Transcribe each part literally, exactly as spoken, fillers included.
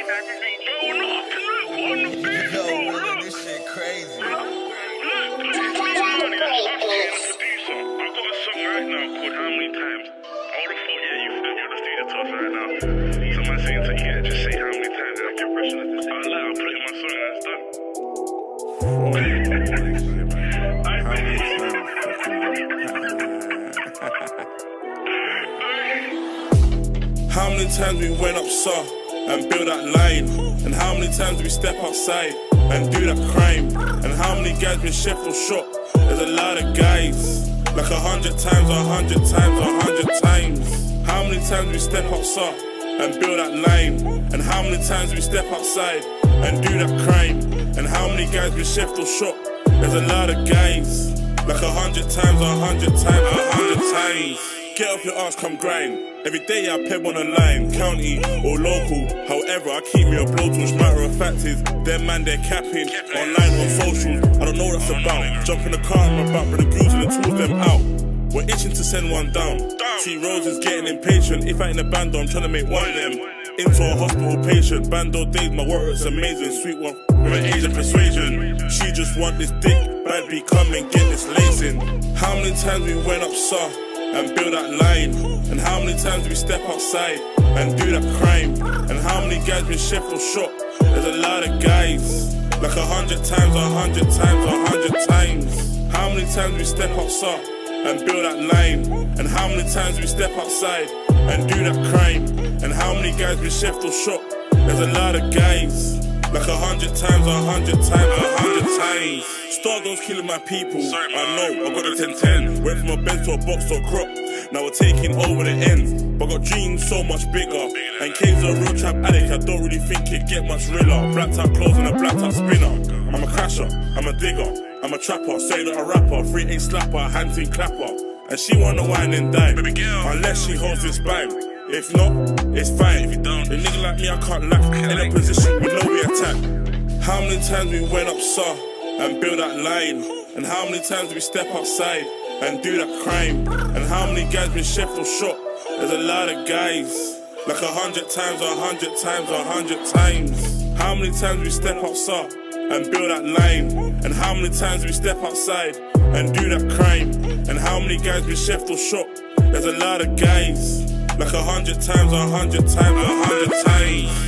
How many times we went up south and built that line? And how many times we step outside and do that crime? And how many guys been Sheffield shot? There's a lot of guys. Like a hundred times, a hundred times, a hundred times. How many times we step outside and build that line? And how many times we step outside and do that crime? And how many guys been Sheffield shot? There's a lot of guys. Like a hundred times, a hundred times, a hundred times. Get off your ass, come grind. Every day I peb on the line, county or local. However, I keep me a blowtorch. Matter of fact is, them man they're capping online on socials. I don't know what that's about. Jump in the car I'm about, but the goons and the tools them out. We're itching to send one down. See Rose is getting impatient. If I ain't a bando, I'm trying to make one of them into a hospital patient. Bando days, my work's amazing. Sweet one with an age of persuasion. She just want this dick, bad be come and get this lacing. How many times we went up south and build that line? And how many times we step outside and do that crime? And how many guys been Sheffield shot? There's a lot of guys. Like a hundred times, a hundred times, a hundred times. How many times we step outside and build that line? And how many times we step outside and do that crime? And how many guys been Sheffield shot? There's a lot of guys. Like a hundred times, a hundred times, a hundred times. Stardo's killing my people. Sorry, I know, I got a ten ten. Went from a Benz to a box to a crop. Now we're taking over the ends. But got dreams so much bigger. And Kane's a real trap addict. I don't really think it get much realer. Blacked out clothes and a blacked out spinner. I'm a crasher, I'm a digger, I'm a trapper, say not a rapper. Free ain't slapper, hands in clapper. And she wanna wine and dine, unless she holds this bag. If not, it's fine. If you don't, a nigga like me, I can't lack. In a position we know we attack. How many times we went up south and built that line? And how many times we step outside and do that crime? And how many guys been Sheffield shot? There's a lot of guys. Like a hundred times, a hundred times, a hundred times. How many times we step outside and build that line? And how many times we step outside and do that crime? And how many guys been Sheffield shot? There's a lot of guys. Like a hundred times, a hundred times, a hundred times.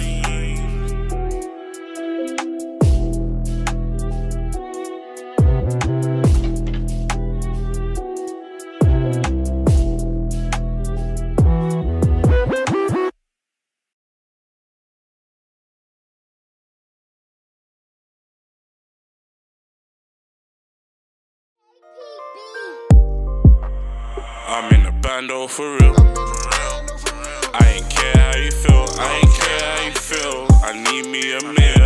I'm in the bando for real. I ain't care how you feel, I ain't care how you feel. I need me a meal.